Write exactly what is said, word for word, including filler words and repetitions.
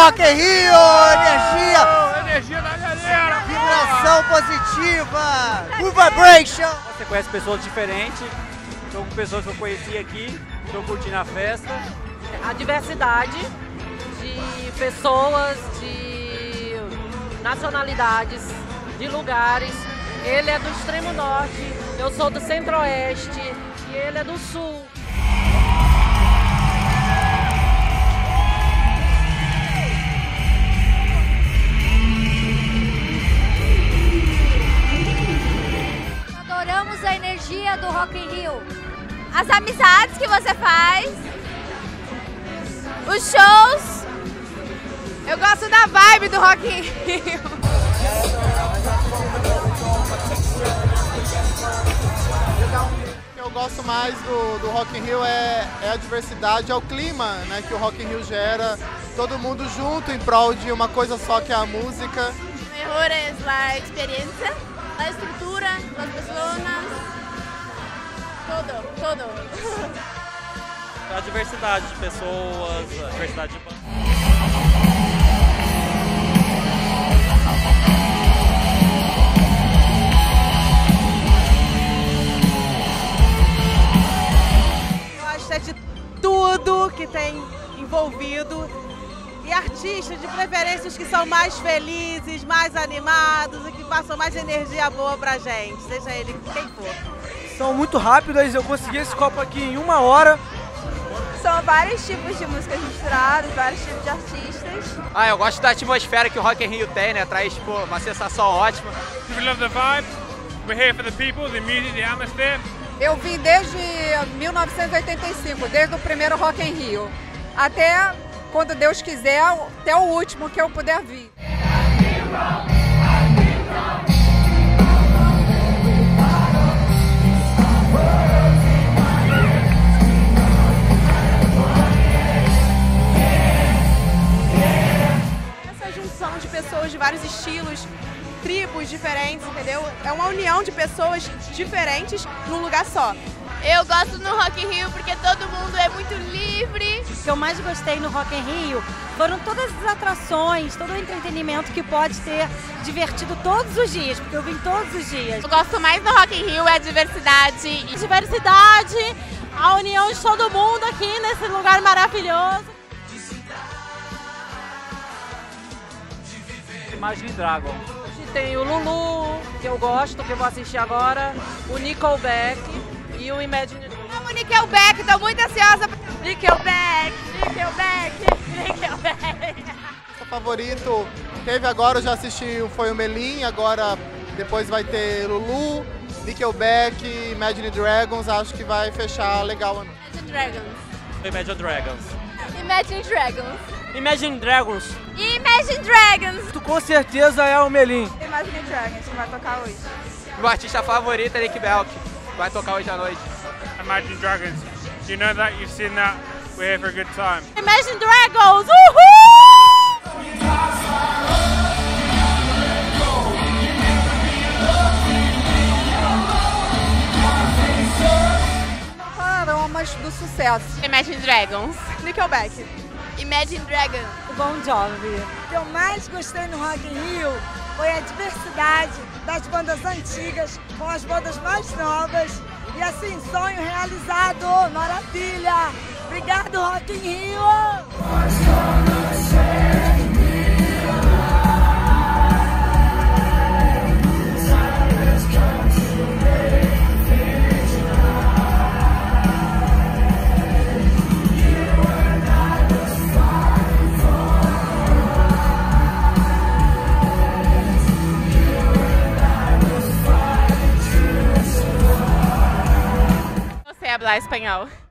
Rock in Rio, energia, Oh, energia da galera! vibração positiva, good vibration. Você conhece pessoas diferentes, estou com pessoas que eu conheci aqui, estou curtindo a festa. A diversidade de pessoas, de nacionalidades, de lugares. Ele é do extremo norte, eu sou do centro-oeste e ele é do sul. Adoramos a energia do Rock in Rio. As amizades que você faz, os shows. Eu gosto da vibe do Rock in Rio. Eu gosto mais do, do Rock in Rio é, é a diversidade, é o clima, né, que o Rock in Rio gera. Todo mundo junto em prol de uma coisa só, que é a música. Mejor es la experiencia, la estructura, las personas, todo, todo. A diversidade de pessoas, a diversidade de bandas. De tudo que tem envolvido e artistas de preferências que são mais felizes, mais animados e que passam mais energia boa pra gente, seja ele quem for. São muito rápidas, eu consegui esse copo aqui em uma hora. São vários tipos de músicas misturadas, vários tipos de artistas. Ah, eu gosto da atmosfera que o Rock in Rio tem, né? Traz pô, uma sensação ótima. We love the vibe. We're here for the people, the music, the atmosphere. Eu vim desde mil novecentos e oitenta e cinco, desde o primeiro Rock in Rio, até quando Deus quiser, até o último que eu puder vir. Essa junção de pessoas de vários estilos, tribos diferentes, entendeu? É uma união de pessoas diferentes num lugar só. Eu gosto no Rock in Rio porque todo mundo é muito livre. O que eu mais gostei no Rock in Rio foram todas as atrações, todo o entretenimento que pode ter divertido todos os dias, porque eu vim todos os dias. Eu gosto mais do Rock in Rio é a diversidade. A diversidade, a união de todo mundo aqui nesse lugar maravilhoso. Imagine Dragon. Tem o Lulu, que eu gosto, que eu vou assistir agora, o Nickelback e o Imagine Dragons. Amo Nickelback, tô muito ansiosa. Nickelback, Nickelback, Nickelback. Meu favorito teve agora, eu já assisti, foi o Melim, agora depois vai ter Lulu, Nickelback, Imagine Dragons, acho que vai fechar legal a noite. Imagine Dragons. Imagine Dragons. Imagine Dragons. Imagine Dragons. Imagine Dragons. Tu com certeza é o Melim. Imagine Dragons, que vai tocar hoje. Meu artista favorito é Nick Belk, vai tocar hoje à noite. Imagine Dragons. You know that, you've seen that. We're here for a good time. Imagine Dragons, uhul! Aromas do sucesso. Imagine Dragons. Nickelback. Imagine Dragons. O Bon Jovi. O que eu mais gostei no Rock in Rio foi a diversidade das bandas antigas com as bandas mais novas. E assim, sonho realizado, maravilha! Obrigado, Rock in Rio! Você habla espanhol?